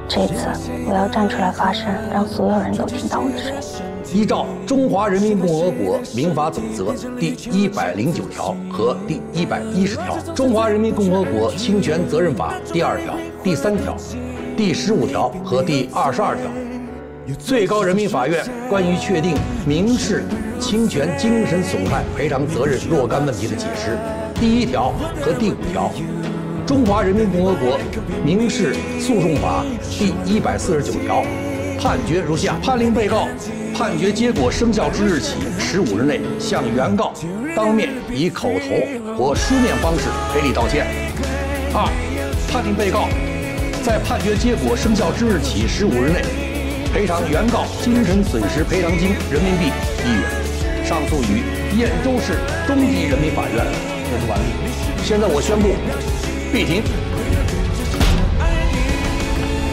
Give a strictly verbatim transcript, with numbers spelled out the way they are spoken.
这次我要站出来发声，让所有人都听到我的声音。 依照《中华人民共和国民法总则》第一百零九条和第一百一十条，《中华人民共和国侵权责任法》第二条、第三条、第十五条和第二十二条，最高人民法院关于确定民事侵权精神损害赔偿责任若干问题的解释第一条和第五条，《中华人民共和国民事诉讼法》第一百四十九条。判决如下：判令被告判决结果生效之日起十五日内，向原告当面以口头或书面方式赔礼道歉。二、判令被告在判决结果生效之日起十五日内，赔偿原告精神损失赔偿金人民币一元。上诉于燕州市中级人民法院。这是完毕。现在我宣布，闭庭。